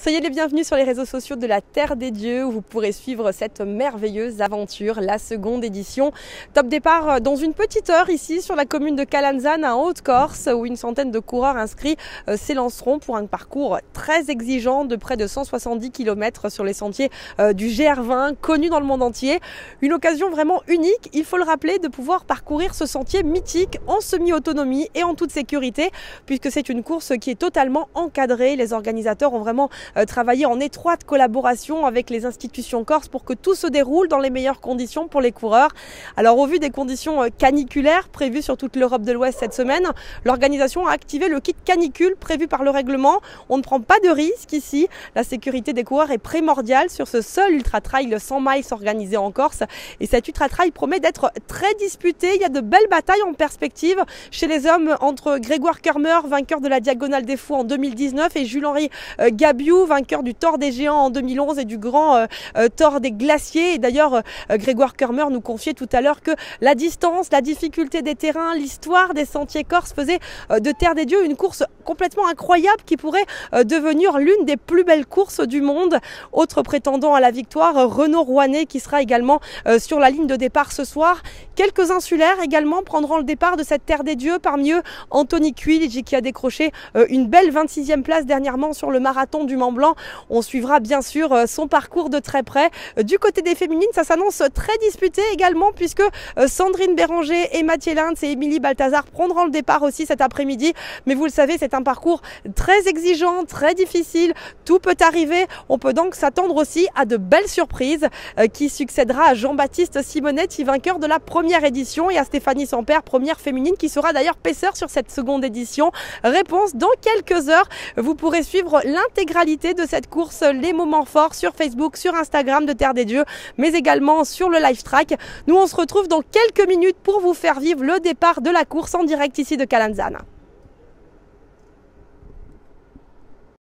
Soyez les bienvenus sur les réseaux sociaux de la Terre des Dieux où vous pourrez suivre cette merveilleuse aventure, la seconde édition. Top départ dans une petite heure ici sur la commune de Calanzane en Haute-Corse où une centaine de coureurs inscrits s'élanceront pour un parcours très exigeant de près de 170 km sur les sentiers du GR20 connus dans le monde entier. Une occasion vraiment unique, il faut le rappeler, de pouvoir parcourir ce sentier mythique en semi-autonomie et en toute sécurité puisque c'est une course qui est totalement encadrée. Les organisateurs ont vraiment travailler en étroite collaboration avec les institutions corses pour que tout se déroule dans les meilleures conditions pour les coureurs. Alors au vu des conditions caniculaires prévues sur toute l'Europe de l'Ouest cette semaine, l'organisation a activé le kit canicule prévu par le règlement. On ne prend pas de risque ici. La sécurité des coureurs est primordiale sur ce seul ultra-trail 100 miles organisé en Corse. Et cet ultra-trail promet d'être très disputé. Il y a de belles batailles en perspective chez les hommes entre Grégoire Kermer, vainqueur de la Diagonale des Fous en 2019, et Jules-Henri Gabiou, vainqueur du Tour des Géants en 2011 et du Grand Tour des Glaciers. Et d'ailleurs, Grégoire Kermer nous confiait tout à l'heure que la distance, la difficulté des terrains, l'histoire des sentiers corses faisait de Terre des Dieux une course complètement incroyable qui pourrait devenir l'une des plus belles courses du monde. Autre prétendant à la victoire, Renaud Rouanet, qui sera également sur la ligne de départ ce soir. Quelques insulaires également prendront le départ de cette Terre des Dieux, parmi eux Anthony Quillige qui a décroché une belle 26e place dernièrement sur le marathon du Mont-Blanc. On suivra bien sûr son parcours de très près. Du côté des féminines, ça s'annonce très disputé également puisque Sandrine Béranger et Mathieu Lintz et Émilie Balthazar prendront le départ aussi cet après-midi. Mais vous le savez, c'est un parcours très exigeant, très difficile. Tout peut arriver. On peut donc s'attendre aussi à de belles surprises qui succédera à Jean-Baptiste Simonetti, vainqueur de la première édition, et à Stéphanie Sampère, première féminine, qui sera d'ailleurs paisseur sur cette seconde édition. Réponse dans quelques heures. Vous pourrez suivre l'intégralité de cette course, les moments forts sur Facebook, sur Instagram de Terre des Dieux, mais également sur le live track. Nous, on se retrouve dans quelques minutes pour vous faire vivre le départ de la course en direct ici de Calanzane.